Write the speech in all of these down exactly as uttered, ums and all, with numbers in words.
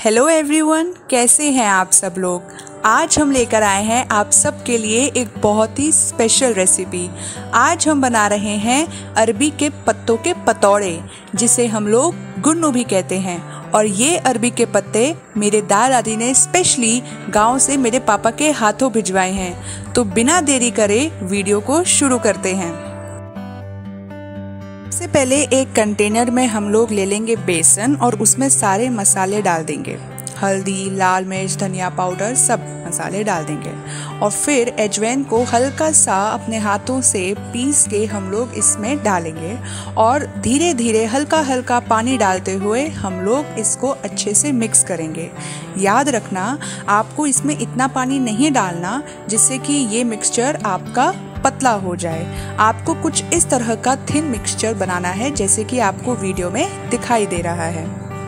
Hello everyone, कैसे हैं आप सब लोग। आज हम लेकर आए हैं आप सब के लिए एक बहुत ही स्पेशल रेसिपी। आज हम बना रहे हैं अरबी के पत्तों के पतौड़े, जिसे हम लोग गुन्नू भी कहते हैं। और ये अरबी के पत्ते मेरे दादा दादी ने स्पेशली गांव से मेरे पापा के हाथों भिजवाए हैं। तो बिना देरी करे वीडियो को शुरू करते हैं। सबसे पहले एक कंटेनर में हम लोग ले लेंगे बेसन और उसमें सारे मसाले डाल देंगे। हल्दी, लाल मिर्च, धनिया पाउडर, सब मसाले डाल देंगे। और फिर अजवाइन को हल्का सा अपने हाथों से पीस के हम लोग इसमें डालेंगे और धीरे धीरे हल्का हल्का पानी डालते हुए हम लोग इसको अच्छे से मिक्स करेंगे। याद रखना, आपको इसमें इतना पानी नहीं डालना जिससे कि ये मिक्सचर आपका पतला हो जाए। आपको कुछ इस तरह का थिन मिक्सचर बनाना है, जैसे कि आपको वीडियो में दिखाई दे रहा है।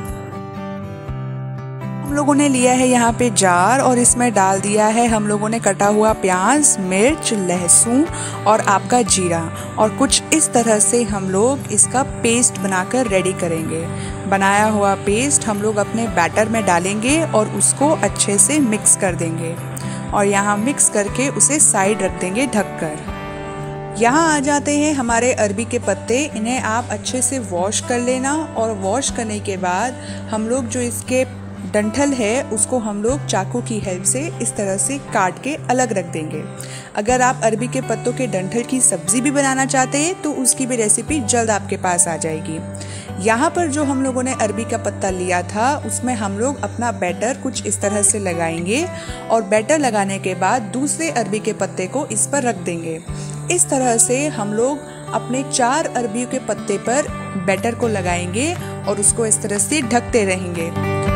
हम लोगों ने लिया है यहाँ पे जार और इसमें डाल दिया है हम लोगों ने कटा हुआ प्याज, मिर्च, लहसुन और आपका जीरा। और कुछ इस तरह से हम लोग इसका पेस्ट बनाकर रेडी करेंगे। बनाया हुआ पेस्ट हम लोग अपने बैटर में डालेंगे और उसको अच्छे से मिक्स कर देंगे। और यहाँ मिक्स करके उसे साइड रख देंगे ढककर। यहाँ आ जाते हैं हमारे अरबी के पत्ते। इन्हें आप अच्छे से वॉश कर लेना और वॉश करने के बाद हम लोग जो इसके डंठल है उसको हम लोग चाकू की हेल्प से इस तरह से काट के अलग रख देंगे। अगर आप अरबी के पत्तों के डंठल की सब्जी भी बनाना चाहते हैं तो उसकी भी रेसिपी जल्द आपके पास आ जाएगी। यहाँ पर जो हम लोगों ने अरबी का पत्ता लिया था उसमें हम लोग अपना बैटर कुछ इस तरह से लगाएंगे और बैटर लगाने के बाद दूसरे अरबी के पत्ते को इस पर रख देंगे। इस तरह से हम लोग अपने चार अरबी के पत्ते पर बैटर को लगाएंगे और उसको इस तरह से ढकते रहेंगे।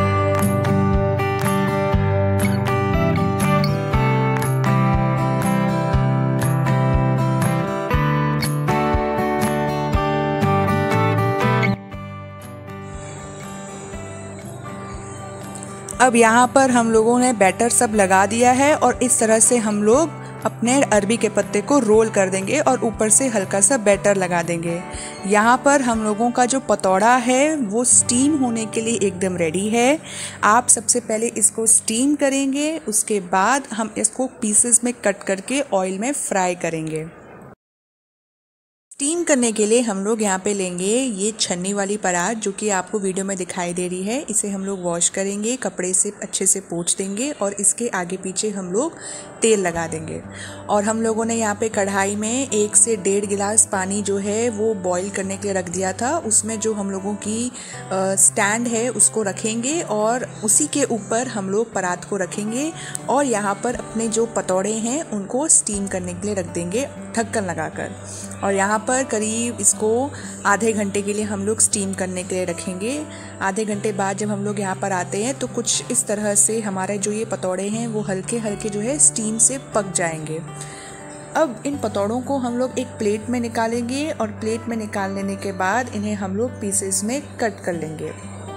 अब यहाँ पर हम लोगों ने बैटर सब लगा दिया है और इस तरह से हम लोग अपने अरबी के पत्ते को रोल कर देंगे और ऊपर से हल्का सा बैटर लगा देंगे। यहाँ पर हम लोगों का जो पतौड़ा है वो स्टीम होने के लिए एकदम रेडी है। आप सबसे पहले इसको स्टीम करेंगे, उसके बाद हम इसको पीसेस में कट करके ऑयल में फ्राई करेंगे। स्टीम करने के लिए हम लोग यहाँ पे लेंगे ये छन्नी वाली परात, जो कि आपको वीडियो में दिखाई दे रही है। इसे हम लोग वॉश करेंगे, कपड़े से अच्छे से पोंछ देंगे और इसके आगे पीछे हम लोग तेल लगा देंगे। और हम लोगों ने यहाँ पे कढ़ाई में एक से डेढ़ गिलास पानी जो है वो बॉईल करने के लिए रख दिया था। उसमें जो हम लोगों की स्टैंड है उसको रखेंगे और उसी के ऊपर हम लोग परात को रखेंगे और यहाँ पर अपने जो पतौड़े हैं उनको स्टीम करने के लिए रख देंगे ढक्कन लगाकर। और यहाँ पर करीब इसको आधे घंटे के लिए हम लोग स्टीम करने के लिए रखेंगे। आधे घंटे बाद जब हम लोग यहाँ पर आते हैं तो कुछ इस तरह से हमारे जो ये पतौड़े हैं वो हल्के हल्के जो है स्टीम से पक जाएंगे। अब इन पतौड़ों को हम लोग एक प्लेट में निकालेंगे और प्लेट में निकाल लेने के बाद इन्हें हम लोग पीसेस में कट कर लेंगे।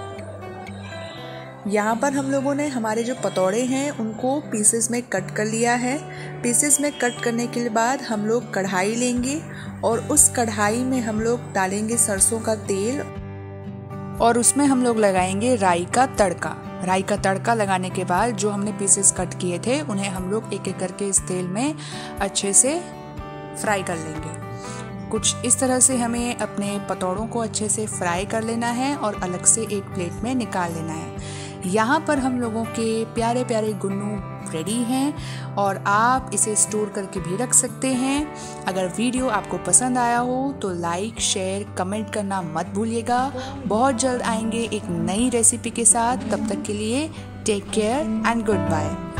यहाँ पर हम लोगों ने हमारे जो पतौड़े हैं उनको पीसेस में कट कर लिया है। पीसेस में कट करने के बाद हम लोग कढ़ाई लेंगे और उस कढ़ाई में हम लोग डालेंगे सरसों का तेल और उसमें हम लोग लगाएंगे राई का तड़का। राई का तड़का लगाने के बाद जो हमने पीसेस कट किए थे उन्हें हम लोग एक एक करके इस तेल में अच्छे से फ्राई कर लेंगे। कुछ इस तरह से हमें अपने पतौड़ों को अच्छे से फ्राई कर लेना है और अलग से एक प्लेट में निकाल लेना है। यहाँ पर हम लोगों के प्यारे प्यारे गुन्नू रेडी हैं और आप इसे स्टोर करके भी रख सकते हैं। अगर वीडियो आपको पसंद आया हो तो लाइक, शेयर, कमेंट करना मत भूलिएगा। बहुत जल्द आएंगे एक नई रेसिपी के साथ। तब तक के लिए take care and good bye.